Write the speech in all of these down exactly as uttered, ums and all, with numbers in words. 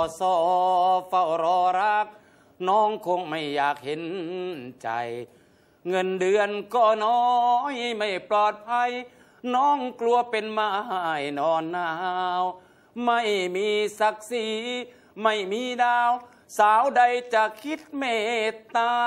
สเฝ้ารอรักน้องคงไม่อยากเห็นใจเงินเดือนก็น้อยไม่ปลอดภัยน้องกลัวเป็นไม้นอนหนาวไม่มีศักดิ์ศรีไม่มีดาวสาวใดจะคิดเมตตา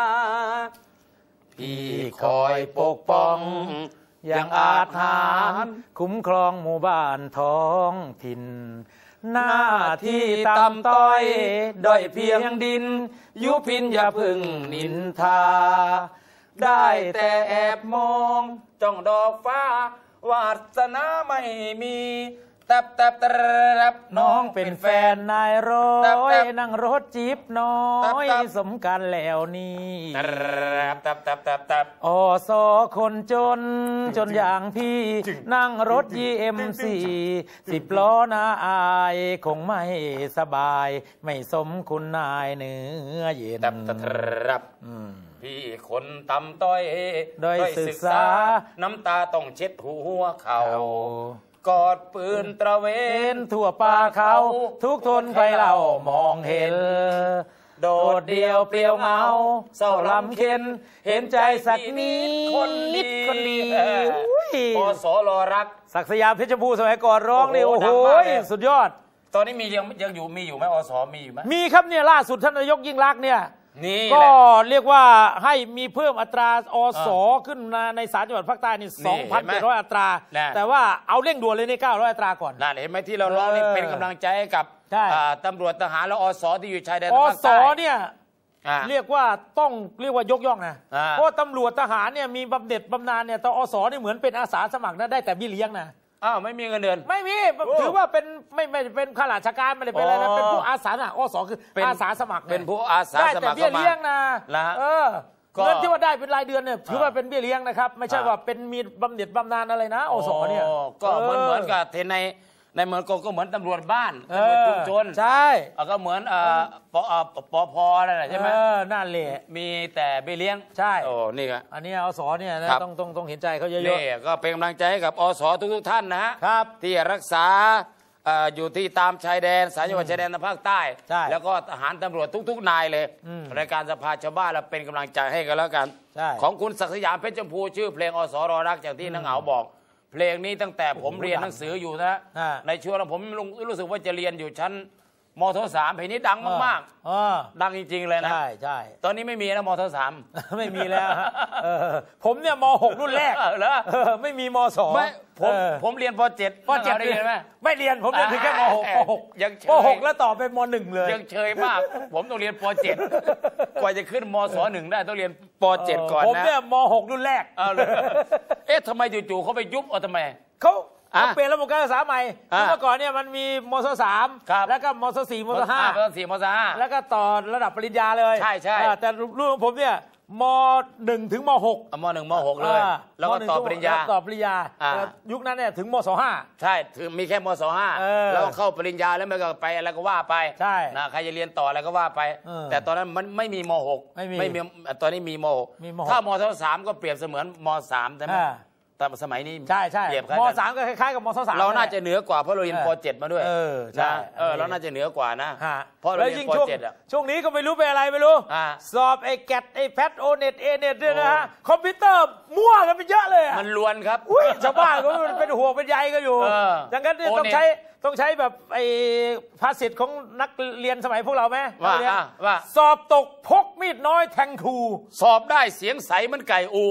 พี่คอยปกป้องอย่างอาถรรพ์คุ้มครองหมู่บ้านท้องถิ่นหน้าที่ต่ำต้อยด้อยเพียงดินยุพินอย่าพึ่งนินทาได้แต่แอบมองจ้องดอกฟ้าวาสนาไม่มีตับตับตับน้องเป็นแฟนนายร้อยนั่งรถจี๊ปน้อยสมกันแล้วนี่ตับตับตับตับอสอคนจนจนอย่างพี่นั่งรถ ยี เอ็ม ซี สิบล้อนาอายคงไม่สบายไม่สมคุณนายเนื้อเย็นตับตับพี่คนตำต้อยด้อยศึกษาน้ำตาต้องเช็ดหัวเข่ากอดปืนตระเวนทั่วป่าเขาทุกทนใครเรามองเห็นโดดเดียวเปลี่ยวเงาเศร้าลำเค็นเห็นใจสักนิดคนนิดคนดีอสรอรักศักดิ์สยามเพชรบูรณ์สมัยก่อนร้องนี่โอ้โหสุดยอดตอนนี้มียังยังอยู่มีอยู่ไหมอสมีอยู่ไหมมีครับเนี่ยล่าสุดท่านนายกยิ่งลักษณ์เนี่ยก็เรียกว่าให้มีเพิ่มอัตราอสขึ้นมาในสามจังหวัดภาคใต้นี่สองพันเจ็ดร้อยอัตราแต่ว่าเอาเร่งด่วนเลยในเก้าร้อยอัตราก่อนนั่นเห็นไหมที่เราร้องนี่เป็นกำลังใจให้กับตำรวจทหารและอสที่อยู่ชายแดนภาคใต้อสเนี่ยเรียกว่าต้องเรียกว่ายกย่องนะเพราะตำรวจทหารเนี่ยมีบำเหน็จบำนาญเนี่ยแต่อสนี่เหมือนเป็นอาสาสมัครนะได้แต่เบี้ยเลี้ยงนะอ้าวไม่มีเงินเดือนไม่มีถือว่าเป็นไม่ไม่เป็นข้าราชการไม่ได้เป็นอะไรนะเป็นผู้อาสาสมัครอสคืออาสาสมัครเป็นผู้อาสาสมัครได้แต่เบี้ยเลี้ยงนะเออเงินที่ว่าได้เป็นรายเดือนเนี่ยถือว่าเป็นเบี้ยเลี้ยงนะครับไม่ใช่ว่าเป็นมีบำเหน็จบำนาญอะไรนะอสเนี่ยก็เหมือนเหมือนกับในในเหมือนก็เหมือนตำรวจบ้านตำรวจชุมชนใช่ก็เหมือนปปพนั่นแหละใช่ไหมนั่นแหละมีแต่เบี้ยเลี้ยงใช่โอ้นี่ครับอันนี้อสเนี่ยต้องต้องต้องเห็นใจเขาเยอะๆนี่ก็เป็นกำลังใจให้กับอสทุกๆท่านนะฮะที่รักษาอยู่ที่ตามชายแดนสายจังหวัดชายแดนทางภาคใต้แล้วก็ทหารตำรวจทุกๆนายเลยรายการสภาชาวบ้านเราเป็นกำลังใจให้กันแล้วกันของคุณศักดิ์สยามเพชรชมพูชื่อเพลงอสรรักอย่างที่นักเหงาบอกเพลงนี้ตั้งแต่ผมเรียนหนังสืออยู่นะในช่วงผมรู้สึกว่าจะเรียนอยู่ชั้นมทสามเพลงนี้ดังมากๆดังจริงๆเลยนะใช่ใช่ตอนนี้ไม่มีนะมทสามไม่มีแล้วผมเนี่ยมหกรุ่นแรกไม่มีมสองผมผมเรียนปเจ็ดปเจ็ดเรียนไหมไม่เรียนผมเรียนถึงแค่มหกปหกยังปหกแล้วต่อไปมหนึ่งเลยยังเชยมากผมต้องเรียนปเจ็ดกว่าจะขึ้นมศหนึ่งได้ต้องเรียนปเจ็ดก่อนนะผมเนี่ยมหกรุ่นแรกเอ๊ะทำไมจู่ๆเขาไปยุบเอาทำไมเขาเปลี่ยนระบบการศึกษาใหม่เมื่อก่อนเนี่ยมันมีมศสามแล้วก็มศสี่มศห้ามศสี่มศห้าแล้วก็ต่อระดับปริญญาเลยใช่ใช่แต่รุ่นของผมเนี่ยมหนึ่งถึงมหกมหนึ่งมหกเลยแล้วก็ต่อปริญญาต่อปริญญายุคนั้นเนี่ยถึงมศห้าใช่ถึงมีแค่มศห้าแล้วเข้าปริญญาแล้วไม่ก็ไปอะไรก็ว่าไปใช่นะใครจะเรียนต่ออะไรก็ว่าไปแต่ตอนนั้นมันไม่มีมหกไม่มีตอนนี้มีมหกถ้ามศสามก็เปรียบเสมือนมสามใช่ไหมแต่สมัยนี้ใช่ใช่มสามก็คล้ายๆกับมศสามเราน่าจะเหนือกว่าเพราะเราเรียนปเจ็ดมาด้วยเออใช่เออเราน่าจะเหนือกว่านะเพราะเราเรียนปเจ็ดอ่ะช่วงนี้ก็ไม่รู้เป็นอะไรไม่รู้สอบไอ้แกดไอ้แพทโอเน็ตเอเน็ตด้วยนะฮะคอมพิวเตอร์มั่วกันไปเยอะเลยมันล้วนครับชาวบ้านก็เป็นห่วงเป็นใยก็อยู่ดังนั้นต้องใช้ต้องใช้แบบไอ้ภาษิตของนักเรียนสมัยพวกเราไหมว่าว่าสอบตกพกมีดน้อยแทงครูสอบได้เสียงใสมันไก่อู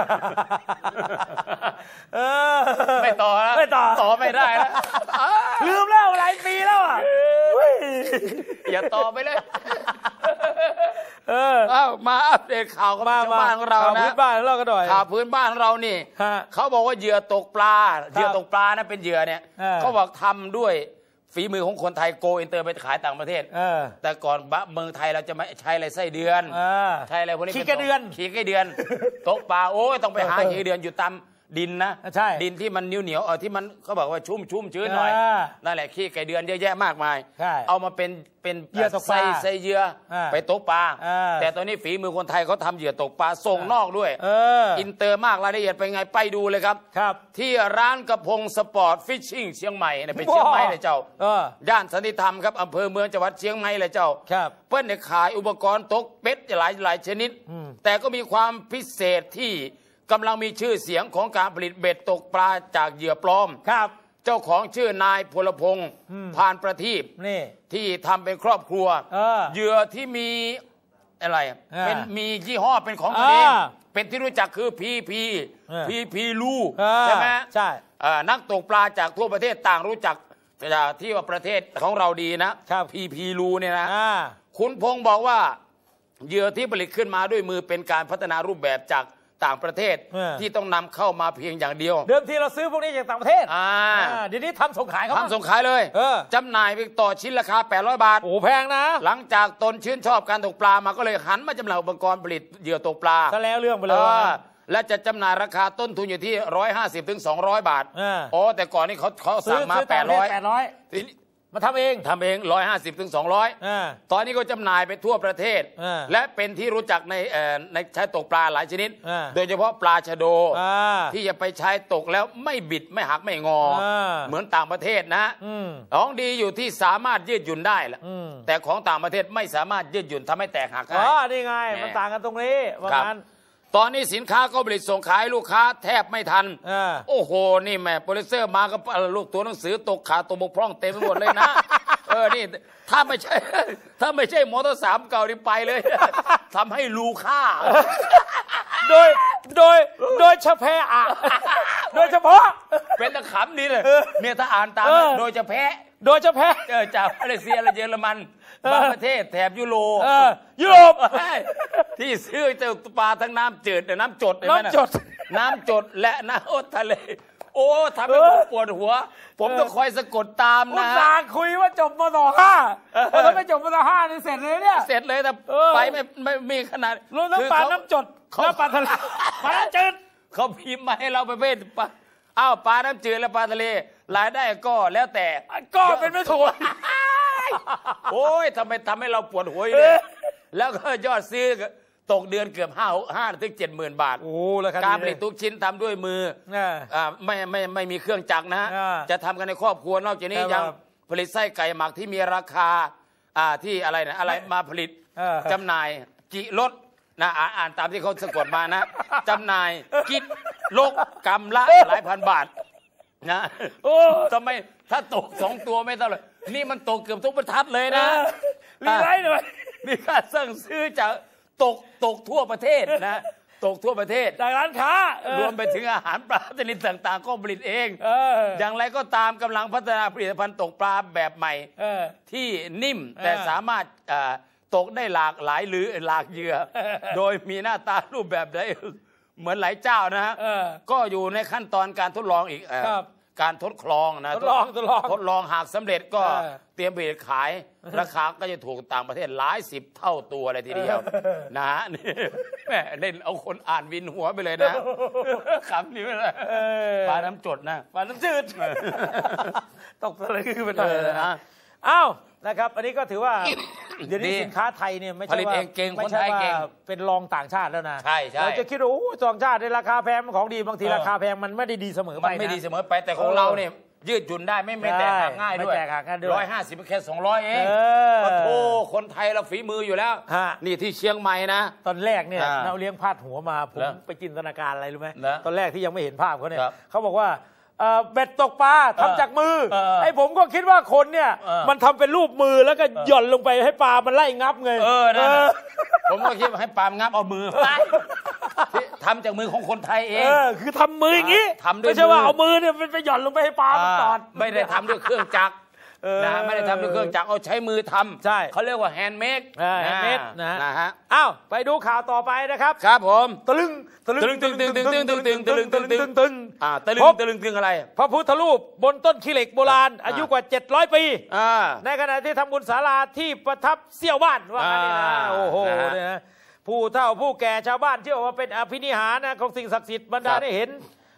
ไม่ต่อแล้วไม่ต่อต่อไม่ได้แล้วลืมแล้วหลายปีแล้วอ่ะอย่าต่อไปเลยเออเอามาอัปเดตข่าวกับชาวบ้านของเรานะข่าวพื้นบ้านเราก็หน่อยข่าวพื้นบ้านของเรานี่เขาบอกว่าเหยื่อตกปลาเหยื่อตกปลานะเป็นเหยื่อเนี่ยเขาบอกทำด้วยฝีมือของคนไทยโกอินเตอร์ไปขายต่างประเทศแต่ก่อนเมืองไทยเราจะไม่ใช้อะไรไส้เดือนใช้อะไรพวกนี้ขี้กระเดือนขี้กระเดือนตกปลาโอ้ยต้องไปหาขี้เดือนอยู่ตามดินนะใช่ดินที่มันเหนียวเหนียวเออที่มันเขาบอกว่าชุ่มชุ่มชื้นหน่อยนั่นแหละขี้ไก่เดือนเยอะแยะมากมายเอามาเป็นเป็นเหยื่อตกปลาใส่เหยื่อไปตกปลาแต่ตอนนี้ฝีมือคนไทยเขาทำเหยื่อตกปลาส่งนอกด้วยอินเตอร์มากรายละเอียดเป็นไงไปดูเลยครับครับที่ร้านกระพงสปอร์ตฟิชชิ่งเชียงใหม่เนี่ยไปเชียงใหม่เลยเจ้าย่านสันติธรรมครับอำเภอเมืองจังหวัดเชียงใหม่เลยเจ้าเปิ้ลเนี่ยขายอุปกรณ์ตกเป็ดหลายหลายชนิดแต่ก็มีความพิเศษที่กำลังมีชื่อเสียงของการผลิตเบ็ดตกปลาจากเหยื่อปลอมครับเจ้าของชื่อนายพลพงศ์พานประทีปนี่ที่ทำเป็นครอบครัวเหยื่อที่มีอะไรเป็นมียี่ห้อเป็นของตัวเองเป็นที่รู้จักคือพีพีพีพีลูใช่ไหมใช่นักตกปลาจากทั่วประเทศต่างรู้จักที่ว่าประเทศของเราดีนะพีพีลูเนี่ยนะคุณพงศ์บอกว่าเหยื่อที่ผลิตขึ้นมาด้วยมือเป็นการพัฒนารูปแบบจากต่างประเทศที่ต้องนำเข้ามาเพียงอย่างเดียวเดิมทีเราซื้อพวกนี้จากต่างประเทศเดี๋ยวนี้ทำส่งขายเขาทำส่งขายเลยจำหน่ายไปต่อชิ้นราคาแปดร้อยบาทโอ้แพงนะหลังจากตนชื่นชอบการตกปลามาก็เลยหันมาจำหน่ายอุปกรณ์ผลิตเหยื่อตกปลาซะแล้วเรื่องไปเลยและจะจำหน่ายราคาต้นทุนอยู่ที่หนึ่งร้อยห้าสิบถึงสองร้อยบาทอ๋อแต่ก่อนนี้เขาเขาสั่งมาแปดร้อยมาทำเองทำเองร้อยห้าสิบถึงสองร้อยตอนนี้ก็จำหน่ายไปทั่วประเทศและเป็นที่รู้จักในในใช้ตกปลาหลายชนิดโดยเฉพาะปลาชะโดที่จะไปใช้ตกแล้วไม่บิดไม่หักไม่งอเหมือนต่างประเทศนะของดีอยู่ที่สามารถยืดหยุ่นได้แหละแต่ของต่างประเทศไม่สามารถยืดหยุ่นทำให้แตกหักได้อ๋อนี่ไงมันต่างกันตรงนี้ว่างั้นตอนนี้สินค้าก็ผลิตส่งขายลูกค้าแทบไม่ทันโอ้โหนี่แม่โปรดิวเซอร์มาก็ลูกตัวหนังสือตกขาตัวบกพร่องเต็มไปหมดเลยนะเออนี่ถ้าไม่ใช่ถ้าไม่ใช่มอเตอร์สามเก่านี่ไปเลยทำให้ลูค่าโดยโดยโดยเฉพาะอ่ะโดยเฉพาะเป็นตะขำนี่เลยเนี่ยถ้าอ่านตามโดยเฉพาะโดยเฉพาะเออจากมาเลเซียและเยอรมันบางประเทศแถบยุโรปยุโรปที่ซื้อเจ้าปลาทั้งน้ำจืดน้ำจดน้ำจดน้ำจดและน้ำทะเลโอ้ทำให้ผมปวดหัวผมต้องคอยสะกดตามนะอุตส่าห์คุยว่าจบมศห้าถ้าไม่จบมศห้านี่เสร็จเลยเนี่ยเสร็จเลยแต่ไปไม่ไม่มีขนาดรู้น้ำปลาน้ำจดน้ำปลาทะเลปลาจืดเขาพิมพ์มาให้เราประเภทปลาอ้าวปลาน้ำจืดและปลาทะเลรายได้ก็แล้วแต่ก็เป็นไม่ถูกโอ้ยทำไมทำให้เราปวดหัวเลยแล้วก็ยอดซื้อตกเดือนเกือบห้าห้าถึงเจ็ดหมื่นบาทโอ้แล้วการผลิตทุกชิ้นทำด้วยมืออ่าไม่ไม่ไม่มีเครื่องจักรนะจะทำกันในครอบครัวนอกจากนี้ยังผลิตไส้ไก่หมักที่มีราคาอ่าที่อะไรนะอะไรมาผลิตจำหน่ายกิรสนะอ่านตามที่เขาสะกดมานะจำหน่ายกิโลกรัมละหลายพันบาทนะโอ้ทำไมถ้าตกสองตัวไม่เท่าไหร่นี่มันตกเกือบทุกบรรทัดเลยนะมีไรหน่อยมีการสั่งซื้อจากตกตกทั่วประเทศนะตกทั่วประเทศจากร้านค้ารวมไปถึงอาหารปลาชนิดต่างๆก็ผลิตเองอย่างไรก็ตามกำลังพัฒนาผลิตภัณฑ์ตกปลาแบบใหม่ที่นิ่มแต่สามารถตกได้หลากหลายหรือหลากเหยื่อโดยมีหน้าตารูปแบบใดเหมือนหลายเจ้านะฮะก็อยู่ในขั้นตอนการทดลองอีกการทดลองนะทดลองทดลองทดลองหากสำเร็จก็เตรียมผลิตขายราคาก็จะถูกต่างประเทศหลายสิบเท่าตัวเลยทีเดียวนะฮะนี่แม่เล่นเอาคนอ่านวินหัวไปเลยนะคำนี้ไม่เลยปลาน้ำจดนะปลาน้ำจืดตกอะไรขึ้นไปเลยนะอ้าวนะครับอันนี้ก็ถือว่าเดี๋ยวนี้สินค้าไทยเนี่ยไม่ใช่ว่าไม่ใช่ว่าเป็นรองต่างชาติแล้วนะใช่ใช่เราจะคิดว่าโอ้ต่างชาติในราคาแพงของดีบางทีราคาแพงมันไม่ได้ดีเสมอไปไม่ดีเสมอไปแต่ของเราเนี่ยยืดหยุ่นได้ไม่ไม่แตกหักง่ายด้วยร้อยห้าสิบแค่สองร้อยเองโอ้คนไทยเราฝีมืออยู่แล้วนี่ที่เชียงใหม่นะตอนแรกเนี่ยเราเลี้ยงพาดหัวมาผมไปจินตนาการอะไรรู้ไหมตอนแรกที่ยังไม่เห็นภาพเขาเนี่ยเขาบอกว่าเบ็ดตกปลาทำจากมือไอ้ผมก็คิดว่าคนเนี่ยมันทำเป็นรูปมือแล้วก็หย่อนลงไปให้ปลามันไล่งับไงเออนะผมก็คิดว่าให้ปลางับเอามือทำจากมือของคนไทยเองคือทำมืออย่างนี้ไม่ใช่ว่าเอามือเนี่ยไปหย่อนลงไปให้ปลามันตอดไม่ได้ทำด้วยเครื่องจักรนะไม่ได้ทำด้วยเครื่องจักรเอาใช้มือทำใช่เขาเรียกว่าแฮนด์เมดแฮนด์เมดนะฮะอ้าวไปดูข่าวต่อไปนะครับครับผมตะลึงตะลึงตึงตึงตึงตึงตึงตึงตึงตึงตึงตึงอ่าตะลึงตะลึงตึงอะไรพระพุทธรูปบนต้นขี้เหล็กโบราณอายุกว่าเจ็ดร้อยปีในขณะที่ทำบุญศาลาที่ประทับเสี่ยวบ้านว่างั้นนี่นะโอ้โหเนี่ยผู้เฒ่าผู้แก่ชาวบ้านเชื่อว่าเป็นอภินิหารนะของสิ่งศักดิ์สิทธิ์บรรดาได้เห็น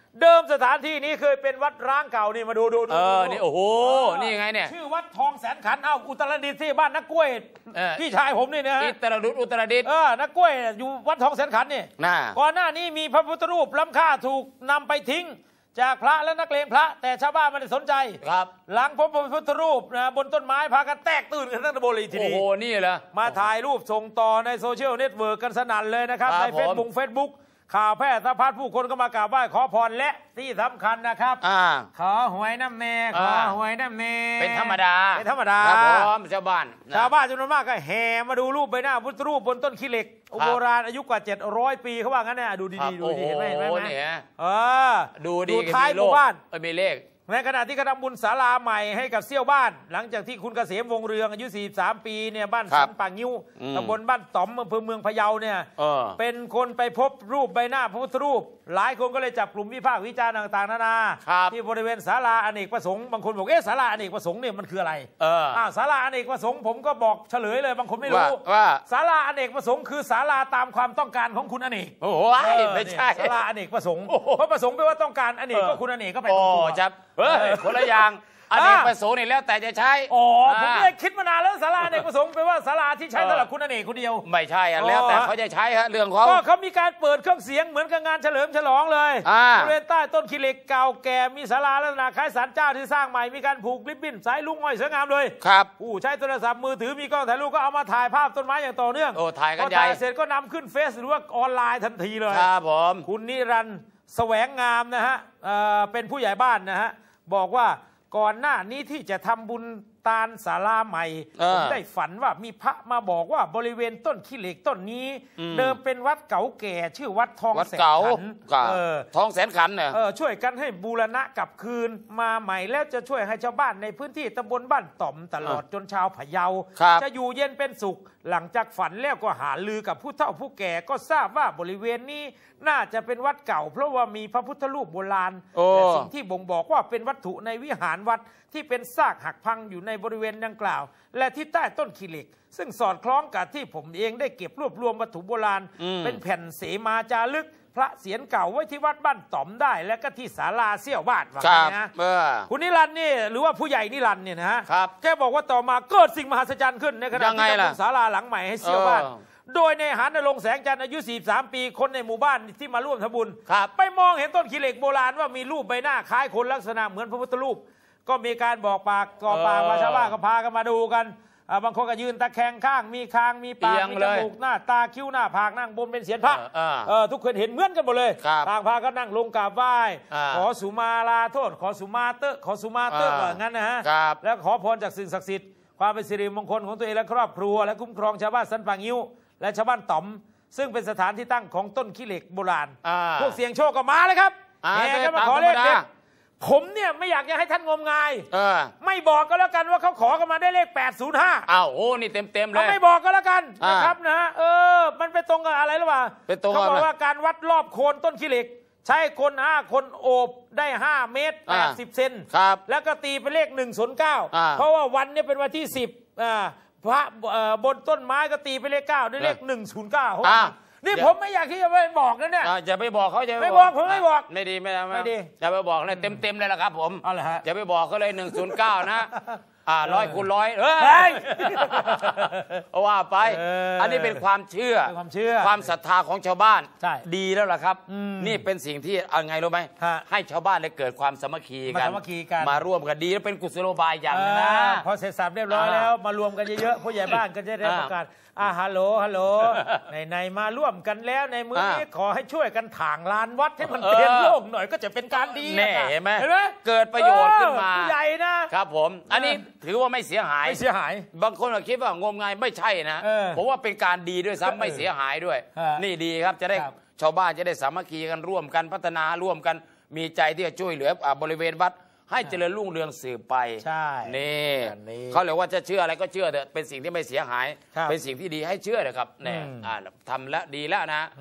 เดิมสถานที่นี้เคยเป็นวัดร้างเก่านี่มาดูดูดูเออนี่โอ้โหนี่ไงเนี่ยชื่อวัดทองแสนขันเอ้าอุตรดิตถ์ที่บ้านนักกล้วยพี่ชายผมนี่นะอุตรดิตถ์อุตรดิตถ์เออนักกล้วยอยู่วัดทองแสนขันนี่ก่อนหน้านี้มีพระพุทธรูปล้ำค่าถูกนำไปทิ้งจากพระและนักเลงพระแต่ชาวบ้านไม่ได้สนใจครับหลังพบพระพุทธรูปนะบนต้นไม้พากันแตกตื่นกันทั้งตำบลเลยทีนี้โอ้โหนี่เหรอมาถ่ายรูปส่งต่อในโซเชียลเน็ตเวิร์กกันสนั่นเลยนะครับในเฟซบุ๊กเฟซบุ๊กข่าวแพร่สะพัดผู้คนก็มากราบไหว้ขอพรและที่สำคัญนะครับขอหวยน้ำเนขอหวยน้ำเนเป็นธรรมดาเป็นธรรมดาครับผมชาวบ้านชาวบ้านจำนวนมากก็แห่มาดูรูปใบหน้าพุทธรูปบนต้นขี้เหล็กโบราณอายุกว่าเจ็ดร้อยปีเขาว่างั้นเนี่ยดูดีๆดูดีเห็นไหมเห็นไหมเออดูดีท้ายหมู่บ้านมีเลขในขณะที่กระทำบุญศาลาใหม่ให้กับเซี่ยวบ้านหลังจากที่คุณเกษมวงเรืองอายุสี่สิบสามปีเนี่ยบ้านสันป่างิ้วตำบลบ้านต๋อมอำเภอเมืองพะเยาเนี่ยเป็นคนไปพบรูปใบหน้าพระพุทธรูปหลายคนก็เลยจับกลุ่มวิพากษ์วิจารณ์ต่างๆนานาที่บริเวณศาลาอเนกประสงค์บางคนบอกเอ๊ะศาลาอเนกประสงค์เนี่ยมันคืออะไรอ่าศาลาอเนกประสงค์ผมก็บอกเฉลยเลยบางคนไม่รู้ว่าศาลาอเนกประสงค์คือศาลาตามความต้องการของคุณอเนกโอ้โหไม่ใช่ศาลาอเนกประสงค์เพราะประสงค์แปลว่าต้องการอเนกก็คุณอเนกก็ไปตรงตัวเฮ้ยคนละอย่างอเนกประสงค์นี่แล้วแต่จะใช้อ๋อผมเลยคิดมานานแล้วศาลาอเนกประสงค์แปลว่าศาลาที่ใช้สำหรับคุณอเนกคนเดียวไม่ใช่แล้วแต่เขาจะใช้ฮะเรื่องเขาก็เขามีการเปิดเครื่องเสียงเหมือนกับงานเฉลิมฉลองเลยบริเวณใต้ต้นขี้เหล็กเก่าแก่มีศาลาลักษณะคล้ายศาลเจ้าที่สร้างใหม่มีการผูกริบบิ้นสายลุงห้อยสวยงามเลยครับผู้ใช้โทรศัพท์มือถือมีกล้องถ่ายรูปก็เอามาถ่ายภาพต้นไม้อย่างต่อเนื่องโอ้ถ่ายกันใหญ่เสร็จก็นำขึ้นเฟซหรือว่าออนไลน์ทันทีเลยครับผมคุณนิรันดร์แสวงงามนะฮะเป็นผู้ใหญ่บ้านนะฮะบอกว่าก่อนหน้านี้ที่จะทำบุญตาลศาลาใหม่ผมได้ฝันว่ามีพระมาบอกว่าบริเวณต้นขี้เหล็กต้นนี้เดิมเป็นวัดเก่าแก่ชื่อวัดทองแสนขันทองแสนขันเนี่ยช่วยกันให้บูรณะกลับคืนมาใหม่แล้วจะช่วยให้ชาวบ้านในพื้นที่ตำบลบ้านต่อมตลอดจนชาวพะเยาจะอยู่เย็นเป็นสุขหลังจากฝันแล้วก็หาลือกับผู้เฒ่าผู้แก่ก็ทราบว่าบริเวณนี้น่าจะเป็นวัดเก่าเพราะว่ามีพระพุทธรูปโบราณแต่สิ่งที่บ่งบอกว่าเป็นวัตถุในวิหารวัดที่เป็นซากหักพังอยู่ในบริเวณดังกล่าวและที่ใต้ต้นขี้เหล็กซึ่งสอดคล้องกับที่ผมเองได้เก็บรวบรวมวัตถุโบราณเป็นแผ่นเสมาจารึกพระเศียรเก่าไว้ที่วัดบ้านต่อมได้และก็ที่ศาลาเซี่ยวบ้านว่าไงนะคุณนิรันดร์นี่หรือว่าผู้ใหญ่นิรันดร์เนี่ยนะฮะแกบอกว่าต่อมาเกิดสิ่งมหัศจรรย์ขึ้นในขณะที่ทำศาลาหลังใหม่ให้เซี่ยวบ้านโดยในหานรงค์แสงจันทร์อายุสี่สิบสามปีคนในหมู่บ้านที่มาร่วมทำบุญไปมองเห็นต้นขี้เหล็กโบราณว่ามีรูปใบหน้าคล้ายคนลักษณะเหมือนพระพุทธรูปก็มีการบอกปากก่อปากมาชาวบ้านก็พากันมาดูกันบางคนก็ยืนตะแคงข้างมีคางมีปากมีจมูกหน้าตาคิ้วหน้าผากนั่งบนเป็นเสียนพระทุกคนเห็นเหมือนกันหมดเลยต่างพาก็นั่งลงกราบไหว้ขอสุมาลาโทษขอสุมาเตอขอสุมาเตอว่างั้นนะฮะแล้วขอพรจากสิ่งศักดิ์สิทธิ์ความเป็นสิริมงคลของตัวเองและครอบครัวและคุ้มครองชาวบ้านสันป่างิ้วและชาวบ้านต่อมซึ่งเป็นสถานที่ตั้งของต้นขี้เหล็กโบราณพวกเสียงโชคก็มาเลยครับแห่กันมาขอเลขเด็ดผมเนี่ยไม่อยากจะให้ท่านงมงายไม่บอกก็แล้วกันว่าเขาขอกันมาได้เลขแปดศูนย์ห้าอ้าวโอ้นี่เต็มเต็มเลยไม่บอกก็แล้วกันนะครับนะเออมันไปตรงกับอะไรหรือเปล่าเขาบอกว่าการวัดรอบโคนต้นขี้เหล็กใช้คนห้าคนโอบได้ห้าเมตรแปดสิบเซนแล้วก็ตีเป็นเลขหนึ่งศูนย์เก้าเพราะว่าวันนี้เป็นวันที่สิบพระบนต้นไม้ก็ตีเป็นเลขเก้าด้วยเลขหนึ่งศูนย์เก้านี่ผมไม่อยากที่จะไปบอกนะเนี่ยจะไปบอกเขาจะไม่บอกผมไม่บอกไม่ดีไม่ดีไม่ดีจะไปบอกเลยเต็มเต็มเลยละครับผมจะไปบอกเขาเลยหนึ่งศูนย์เก้านะอ่าร้อยคูณร้อยเอ้ยว่าไปอันนี้เป็นความเชื่อความเชื่อความศรัทธาของชาวบ้านดีแล้วล่ะครับนี่เป็นสิ่งที่เอาไงรู้ไหมให้ชาวบ้านได้เกิดความสามัคคีกันมาร่วมกันดีแล้วเป็นกุศโลบายอย่างนึงนะพอเสร็จสับเรียบร้อยแล้วมารวมกันเยอะๆผู้ใหญ่บ้านก็จะได้ประกาศอ่าฮัลโหลฮัลโหลในๆมาร่วมกันแล้วในมื้อนี้ขอให้ช่วยกันถางลานวัดให้มันเปลี่ยนโลกหน่อยก็จะเป็นการดีแน่เห็นไหมเกิดประโยชน์ขึ้นมาใหญ่นะครับผมอันนี้ถือว่าไม่เสียหายไม่เสียหายบางคนก็คิดว่างมงายไม่ใช่นะผมว่าเป็นการดีด้วยซ้ำไม่เสียหายด้วยนี่ดีครับจะได้ชาวบ้านจะได้สามัคคีกันร่วมกันพัฒนาร่วมกันมีใจที่จะช่วยเหลือบริเวณวัดให้เจริญรุ่งเรืองสืบไปใช่นี่เขาเรียกว่าจะเชื่ออะไรก็เชื่อเถอะเป็นสิ่งที่ไม่เสียหายเป็นสิ่งที่ดีให้เชื่อเถอะครับเนี่ยทำแล้วดีแล้วนะ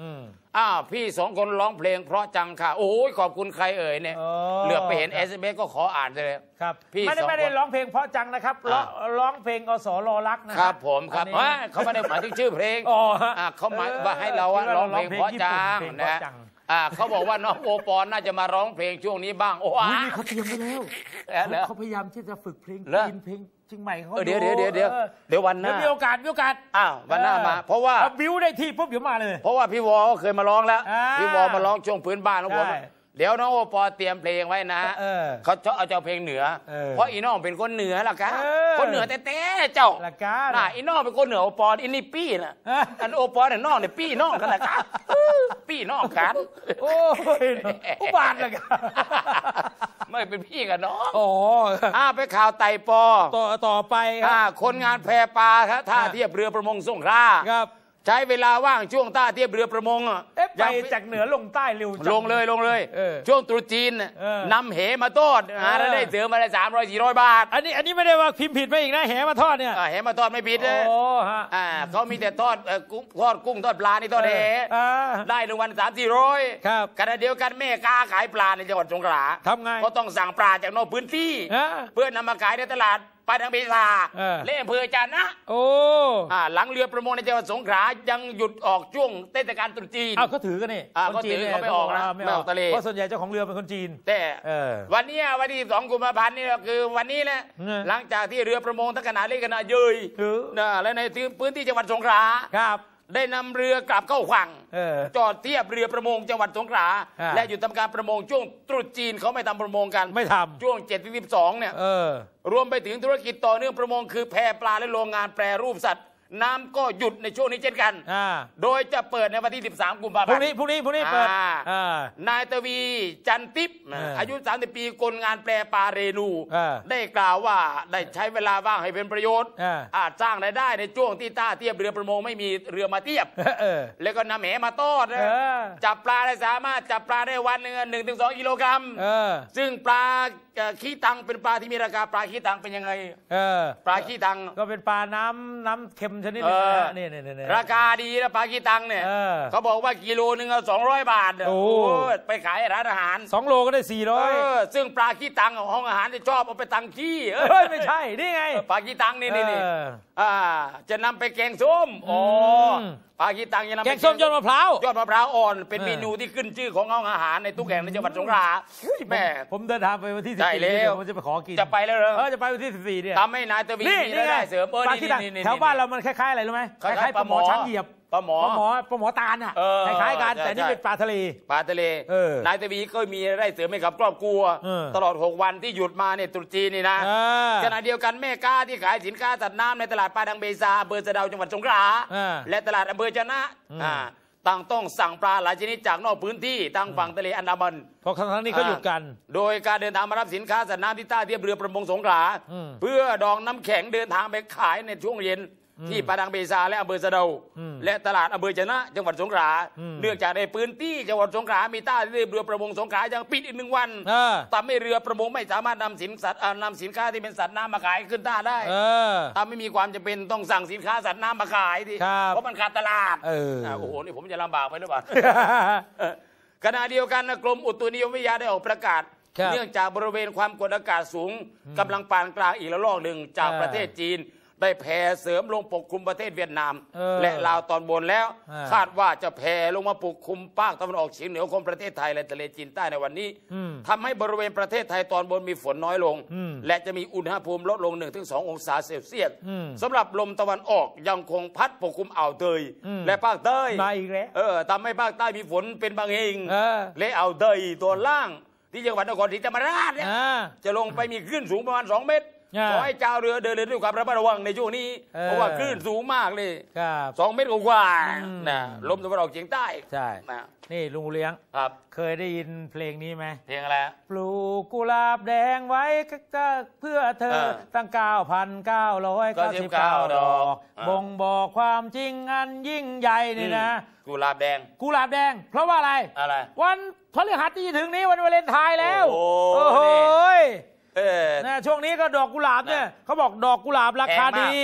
อ้าวพี่สองคนร้องเพลงเพราะจังค่ะโอ้ยขอบคุณใครเอ่ยเนี่ยเหลือไปเห็น เอส เอ็ม เอส ก็ขออ่านเลยครับพี่ไม่ได้ไม่ได้ร้องเพลงเพราะจังนะครับร้องเพลงอสรอรักนะครับผมครับเขาไม่ได้หมายถึงชื่อเพลงเขาหมายว่าให้เราร้องเพลงเพราะจังนะเขาบอกว่าน้องโอปอน่าจะมาร้องเพลงช่วงนี้บ้างโอ้ยเขาเตรียมไปแล้วเขาพยายามที่จะฝึกเพลงกินเพลงเชียงใหม่เขาเดี๋ยวเดี๋ยวเดี๋ยวเดี๋ยวเดี๋ยววันหน้ามีโอกาสมีโอกาสอ้าววันหน้ามาเพราะว่าบิวได้ที่ปุ๊บเดี๋ยวมาเลยเพราะว่าพี่วอเคยมาร้องแล้วพี่วอมาร้องช่วงพื้นบ้านของผมเดี๋ยวน้องโอปอเตรียมเพลงไว้นะเขาชอบเอาเจ้าเพลงเหนือเพราะอีน้องเป็นคนเหนือล่ะกันคนเหนือแต่แต่เจ้าน่ะอีน้องเป็นคนเหนือโอปออินนี่ปี้น่ะอันโอปอเนี่ยน้องเนี่ยปี้น้องกันละกันปี้น้องกันโอ้ยอุบาทละกันไม่เป็นพี่กับน้องโอ้อ่าไปข่าวไต่ปอต่อต่อไปครับคนงานแพปลาครับท่าเทียบเรือประมงสงขลาครับใช้เวลาว่างช่วงท่าเทียบเรือประมงไปจากเหนือลงใต้เร็วลงเลยลงเลยช่วงตรุษจีนนำเหมาทอดหาได้เสริมมาได้สามร้อยสี่ร้อยบาทอันนี้อันนี้ไม่ได้ว่าพิมพ์ผิดไปอีกนะเหมาทอดเนี่ยเหมาทอดไม่ผิดเลยโอ้ฮะเขามีแต่ทอดกุ้งทอดกุ้งทอดปลานี่ทอดเหได้รางวัลสามสี่ร้อยครับขณะเดียวกันแม่ค้าขายปลาในจังหวัดสงขลาทำไงก็ต้องสั่งปลาจากนอกพื้นที่เพื่อนำมาขายในตลาดไปทางเบซาเล่อำเภอจานะโอ้หลังเรือประมงในจังหวัดสงขลายังหยุดออกช่วงเทศกาลตรุษจีนอ้าวก็ถือกันนี่คนจีนเขาไม่ออกนะไม่ออกทะเลเพราะส่วนใหญ่เจ้าของเรือเป็นคนจีนแต่วันนี้วันที่สองกุมภาพันธ์นี่คือวันนี้แหละหลังจากที่เรือประมงทั้งขนาดเล็กขนาดใหญ่นะและในพื้นที่จังหวัดสงขลาครับได้นำเรือกลับเข้าฝั่งจอดเทียบเรือประมงจังหวัดสงขลาและหยุดทำการประมงช่วงตรุษจีนเขาไม่ทำประมงกันไม่ทำช่วงเจ็ดถึงสิบสองเนี่ยรวมไปถึงธุรกิจต่อเนื่องประมงคือแพปลาและโรงงานแปรรูปสัตว์น้ำก็หยุดในช่วงนี้เช่นกันโดยจะเปิดในวันที่สิบสามกุมภาพันธ์พรุ่งนี้พรุ่งนี้พรุ่งนี้เปิดนายตวีจันทิพย์อายุสามสิบปีคนงานแปรปลาเรนูได้กล่าวว่าได้ใช้เวลาว่างให้เป็นประโยชน์อาจสร้างรายได้ในช่วงที่ท่าเทียบเรือประมงไม่มีเรือมาเทียบแล้วก็นำแหมาทอดจับปลาได้สามารถจับปลาได้วันหนึ่งหนึ่งถึงสองกิโลกรัมซึ่งปลาขี้ตังเป็นปลาที่มีราคาปลาขี้ตังเป็นยังไงปลาขี้ตังก็เป็นปลาน้ำน้ำเค็มชนิดนึงนี่นี่ราคาดีนะปลาขี้ตังเนี่ยเขาบอกว่ากิโลนึงสองร้อยบาทโอ้ไปขายร้านอาหารสองโลก็ได้สี่ร้อยซึ่งปลาขี้ตังห้องอาหารจะชอบเอาไปตังขี้เฮ้ยไม่ใช่นี่ไงปลาขี้ตังนี่นี่นี่จะนำไปแกงส้มอ๋อปลาขี้ตังจะนำไปแกงส้มยอดมะพร้าวยอดมะพร้าวอ่อนเป็นเมนูที่ขึ้นชื่อของห้องอาหารในทุกแห่งในจังหวัดสงขลาแม่ผมเดินทางไปวันที่สิบสี่ผมจะไปขอกินจะไปแล้วเหรอเออจะไปวันที่สิบสี่เนี่ยทำให้นายตวีมีรายได้เสริมปลาขี้ตังแถวบ้านเรามันคล้ายๆอะไรรู้ไหมคล้ายๆปลาหมอช้างเหยียบปลาหมอปลาหมอปลาหมอตาลอ่ะคล้ายๆกันแต่นี่เป็นปลาทะเลปลาทะเลนายตวีก็มีรายได้เสริมให้กับครอบครัวตลอดหกวันที่หยุดมาเนี่ยตรุษจีนนี่นะขณะเดียวกันแม่ค้าที่ขายสินค้าสัตว์น้ำในตลาดปลาดังเบซาอำเภอสะเดาจังหวัดสงขลาและตลาดอำเภอจะนะต่างต้องสั่งปลาหลายชนิดจากนอกพื้นที่ทางฝั่งทะเลอันดามันเพราะครั้งนี้เขาหยุดกันโดยการเดินทางมารับสินค้าสัตว์น้ำที่ท่าเทียบเรือประมงสงขลาเพื่อดองน้ำแข็งเดินทางไปขายในช่วงเย็นที่ปาดังเบซาและอำเภอสะเดาและตลาดอำเภอจะนะจังหวัดสงขลาเนื่องจากในพื้นที่จังหวัดสงขลามีท่าเทียบเรือประมงสงขลายังปิดอีกหนึ่งวันทำให้เรือประมงไม่สามารถนำสินสัตว์นำสินค้าที่เป็นสัตว์น้ำมาขายขึ้นท่าได้ทำให้มีความจำเป็นต้องสั่งสินค้าสัตว์น้ำมาขายที่เพราะมันขาดตลาดโอ้โหนี่ผมจะลำบากไปหรือเปล่าขณะเดียวกันกรมอุตุนิยมวิทยาได้ออกประกาศเนื่องจากบริเวณความกดอากาศสูงกำลังปานกลางอีกระลอกหนึ่งจากประเทศจีนได้แผ่เสริมลงปกคลุมประเทศเวียดนามและลาวตอนบนแล้วคาดว่าจะแผ่ลงมาปกคลุมภาคตะวันออกเฉียงเหนือของประเทศไทยและทะเลจีนใต้ในวันนี้ทำให้บริเวณประเทศไทยตอนบนมีฝนน้อยลงและจะมีอุณหภูมิลดลง หนึ่งถึงสอง องศาเซลเซียสสำหรับลมตะวันออกยังคงพัดปกคลุมอ่าวเตยและภาคใต้มาอีกแล้วเออทำให้ภาคใต้มีฝนเป็นบางแห่งและอ่าวเตยตัวล่างที่จังหวัดนครศรีธรรมราชเนี่ยจะลงไปมีคลื่นสูงประมาณสองเมตรขอให้เจ้าเรือเดินเรือด้วยความระมัดระวังในช่วงนี้เพราะว่าคลื่นสูงมากเลยสองเมตรกว่านะลมตะวันออกเฉียงใต้ใช่นี่ลุงเลี้ยงครับเคยได้ยินเพลงนี้ไหมเพลงอะไรปลูกกุหลาบแดงไว้ก็เพื่อเธอตั้งเก้าพันเก้าร้อยเก้าสิบเก้าดอกบ่งบอกความจริงอันยิ่งใหญ่นี่นะกุหลาบแดงกุหลาบแดงเพราะว่าอะไรอะไรวันพฤหัสที่จะถึงนี้วันวาเลนไทน์แล้วโอ้โหนะช่วงนี้ก็ดอกกุหลาบเนี่ยเขาบอกดอกกุหลาบราคาดี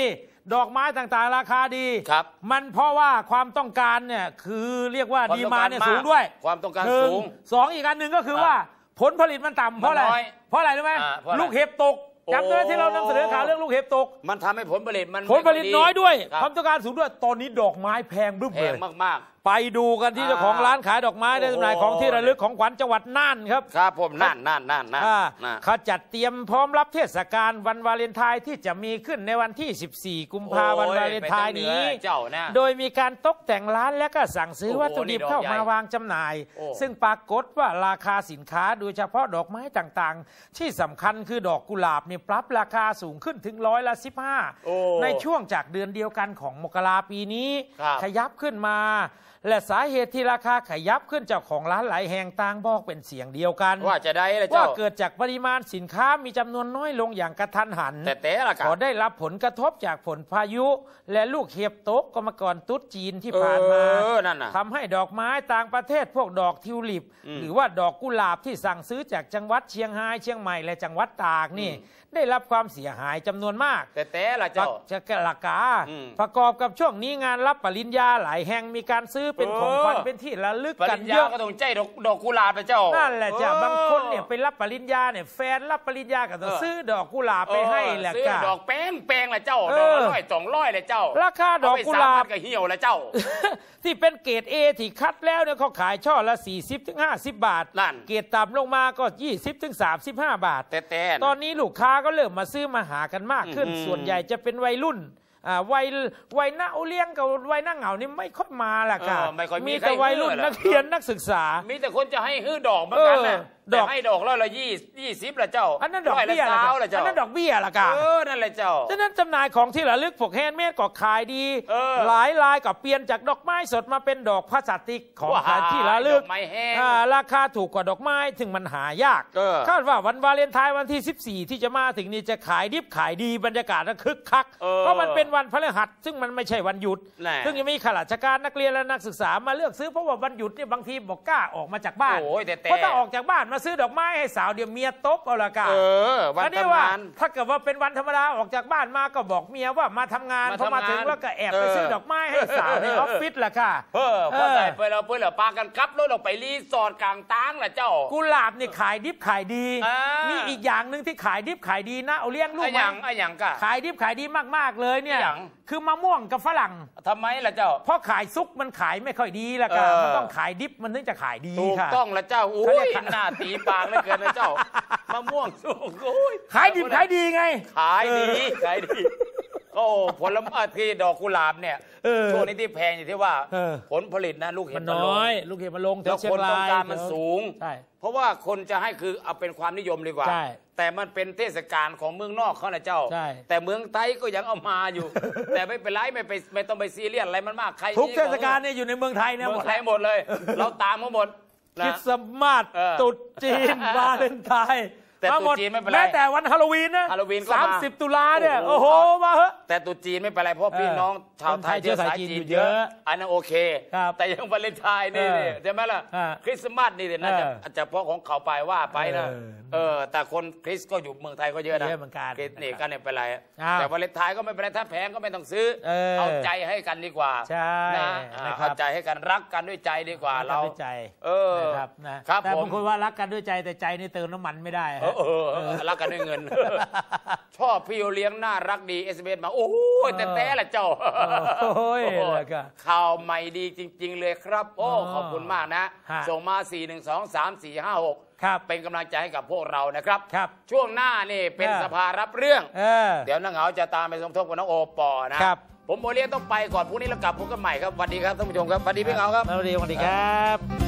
ดอกไม้ต่างๆราคาดีครับมันเพราะว่าความต้องการเนี่ยคือเรียกว่าความดีต้องมาการเนี่ยมากสูงด้วยความต้องการหนึ่สูงสองอีกอันหนึ่งก็คือว่าผลผลิตมันต่ำเพราะอะไรมันน้อยเพราะอะไรรู้ไหมอ่าเพราะอะไรลูกเห็บตกจำได้ไหมที่เรานำเสนอข่าวเรื่องลูกเห็บตกมันทำให้ผลผลิตมันผลผลิตไม่ค่น้อยด้วยครับความต้องการสูงด้วยตอนนี้ดอกไม้แพงบึ้มแพเลงยมากไปดูกันที่เจ้าของร้านขายดอกไม้ได้จำหน่ายของที่ระลึกของขวัญจังหวัดน่านครับๆ ครับผมนั่นนั่นนั่นนั่นอ่านั่นเขาจัดเตรียมพร้อมรับเทศกาลวันวาเลนไทน์ที่จะมีขึ้นในวันที่ สิบสี่ กุมภาพันธ์วันวาเลนไทน์นี้โอ้ยไปทางเหนือเจ้านะโดยมีการตกแต่งร้านและก็สั่งซื้อโอ้โหวัตถุดิบนี่ดอกเข้าใหญ่มาวางจำหน่ายโอ้ซึ่งปรากฏว่าราคาสินค้าโดยเฉพาะดอกไม้ต่างๆ ที่สำคัญคือดอกกุหลาบเนี่ยปรับราคาสูงขึ้นถึงร้อยละสิบห้าโอ้ในช่วงจากเดือนเดียวกันของมกราปีนี้ครับขยับขึ้นมา และสาเหตุที่ราคาขยับขึ้นเจ้าของร้านหลายแห่งต่างบอกเป็นเสียงเดียวกันว่าจะได้เลยว่าเจ้าเกิดจากปริมาณสินค้ามีจำนวนน้อยลงอย่างกระทันหันแต่แต่ละกัขอได้รับผลกระทบจากผลพายุ และลูกเห็บตกก็มาก่อนตรุษจีนที่ผ่านมาเออนั่นน่ะทำให้ดอกไม้ต่างประเทศพวกดอกทิวลิปอืมหรือว่าดอกกุหลาบที่สั่งซื้อจากจังหวัดเชียงรายเชียงใหม่และจังหวัดตากนี่ ได้รับความเสียหายจำนวนมากแต่แต่ละเจ้าจะกะลากาอืมประกอบกับช่วงนี้งานรับปริญญาหลายแห่งมีการซื้อเป็นของขวัญเออเป็นที่ระลึกปกัรินญเยญาอะก็ต้องใจดอกดอกกุหลาบไปเจ้านั่นแหละจ้ะเออบางคนเนี่ยไปรับปริญญาเนี่ยแฟนรับปริญญาก็ต้องเออซื้อดอกกุหลาบไปให้แหละซื้อจ้ะดอกแป้งแป้งละเจ้าเอดอกอละร้อยสองร้อยเลยเจ้าราคาดอกกุหลาบเอไปสมพันกับเหี่ยวละเจ้าที่เป็นเกรด A ที่คัดแล้วเนี่ยเขาขายช่อละ สี่สิบถึงห้าสิบ บาทนั่นเกรดต่ำลงมาก็ ยี่สิบถึงสามสิบห้า บาทแต่แต่ตอนนี้ลูกค้าก็เริ่มมาซื้อมาหากันมากขึ้นอืมส่วนใหญ่จะเป็นวัยรุ่นอ่าวัยวัยหน้าเอาเลี้ยงกับวัยหน้าเหงานี่ไม่ค่อยมาแหละค่ะเออไม่ค่อยมีมีแต่วัยรุ่นใครเชื่อนักเรียนนักศึกษามีแต่คนจะให้ฮื้อดอกเหมือนกันนะเออดแต่อกให้ดอกร้อยละยี่ยี่สิบละเจ้าอันนั้นดอกร้ยละเบี้ยสาวละอัเจ้านนั้นดอกเบี้ยละค่ะเออนั่นแหละเจ้าฉะนั้นจำหน่ายของที่ระลึกพวกแฮนด์เมดก็ขายดีเออหลายลายก็เปลี่ยนจากดอกไม้สดมาเป็นดอกพลาสติกของว้ายขายที่ระลึกดอกไม้แห้งอ่าราคาถูกกว่าดอกไม้ถึงมันหายากเออคาดว่าวันวาเลนไทน์วันที่ สิบสี่ ที่จะมาถึงนี้จะขายดิบขายดีบรรยากาศก็คึกคักเออเพราะมันเป็นวันพฤหัสซึ่งมันไม่ใช่วันหยุดแน่ซึ่งยังมีข้าราชการนักเรียนและนักศึกษามาเลือกซื้อเพราะว่าวันหยุดเนี่ยบางทีบอกกล้าออกมาจากบ้านโอ้ยแต่แต่เพราะถ้าออกจากบ้านมาซื้อดอกไม้ให้สาวเดี๋ยวเมียตบเอาละกันเออวันอันนี้ทำว่างานถ้าเกิดว่าเป็นวันธรรมดาออกจากบ้านมาก็บอกเมียว่ามาทำงานมาพอมาทำงานถึงแล้วก็แอบเออไปซื้อดอกไม้ให้สาวในออฟฟิศล่ะค่ะเออพอใส่ไปแล้วเพื่อนเราปากันครับรถออกไปรีสอร์ทกลางตางละเจ้ากุหลาบนี่ขายดิบขายดีอ่ามีมีอีกอย่างหนึ่งที่ขายดิบขายดีนะเอาเลี้ยงลูไอ้กหยังมาไอ้หยังกะขายดิบขายดีมากๆเลยเนี่ยอหยังคือมะม่วงกับฝรั่งทำไมล่ะเจ้าเพราะขายซุกมันขายไม่ค่อยดีล่ะค่ะเออมันต้องขายดิบมันถึงจะขายดีถูกค่ะต้องละเจ้าอุ้เขาเรียยกหน้าตีปากเหลยเกินนะเจ้ามะม่วงสุกอุ้ยขายดิบขายดีไงขายดีขายดีโอ้ผลไม้ที่ดอกกุหลาบเนี่ยเออช่วงนี้ที่แพงอยู่ที่ว่าเออผลผลิตนะลูกเห็มันบน้อยลงลูกเห็บมาลงแถแล้ว วเชียคงนราต้องยการมันสูงใช่เพราะว่าคนจะให้คือเอาเป็นความนิยมดีกว่าใช่แต่มันเป็นเทศกาลของเมืองนอกเขานะเจ้าใช่แต่เมืองไทยก็ยังเอามาอยู่ แต่ไม่เป็นไรไม่ไปไม่ต้องไปซีเรียสอะไรมันมากใครทุกเทศกาลเนี่ยอยู่ในเมืองไทยเนี่ยเมืหมองดไทยหมดเลย เราตามเขาหมดครินะสต์มาสเออตรุษจีน วาเลนไทน์แต่มาหมดตรุษจีนไม่เป็นไรแม้แต่วันฮาโลวีนนะฮาโลวีนก็มาสามสิบตุลาเนี่ยโอ้โอ้โหโหมาเหอะแต่ตรุ๊จีนไม่เป็นไรเพราะพี่เออน้องชาวไทยคนไทยเชื้อสายจีนอยู่เยอะอันนั้นโอเคครับแต่ยังวาเลนไทน์นี่เออใช่ไหมล่ะอ่าคริสต์มาสนี่เนี่ยน่าจะเอออาจจะเพราะของเขาไปว่าไปนะเออเออแต่คนคริสต์ก็อยู่เมืองไทยก็เยอะนะเยอะเหมือนกันคริสต์นี่ก็ไม่เป็นไรอ้าวแต่วาเลนไทน์ก็ไม่เป็นไรถ้าแพงก็ไม่ต้องซื้อเออเอาใจให้กันดีกว่าใช่นะอ่านะครับเอาใจให้กันรักกันด้วยใจดีกว่ารักกันเราด้วยใจเออนะครับนะครับ แต่ผมบางคนว่ารักกันด้วยใจแต่ใจนี่เติมน้ำมันไม่ได้เอฮะอเออเออรักกันด้วยเงิน ชอบพี่โอเลี้ยงน่ารักดีเอสเบมาโอ้ยแต่แต่ละเจ้าโอ้ยโอ้โหแล้วก็ข่าวใหม่ดีจริง ๆ เลยครับ โอ้อ๋อขอบคุณมากนะฮะส่งมา สี่ หนึ่ง สอง สาม สี่ ห้า หกครับเป็นกำลังใจให้กับพวกเรานะครับครับช่วงหน้านี่เป็นเออสภารับเรื่องเออเดี๋ยวน้าเหงาจะตามไปสมทบกับน้องโอปอนะครับ ผมโอเลี้ยงต้องไปก่อนพรุ่งนี้เรากลับพบกันใหม่ครับสวัสดีครับท่านผู้ชมครับสวัสดีพี่เหงาครับสวัสดีสวัสดีครับ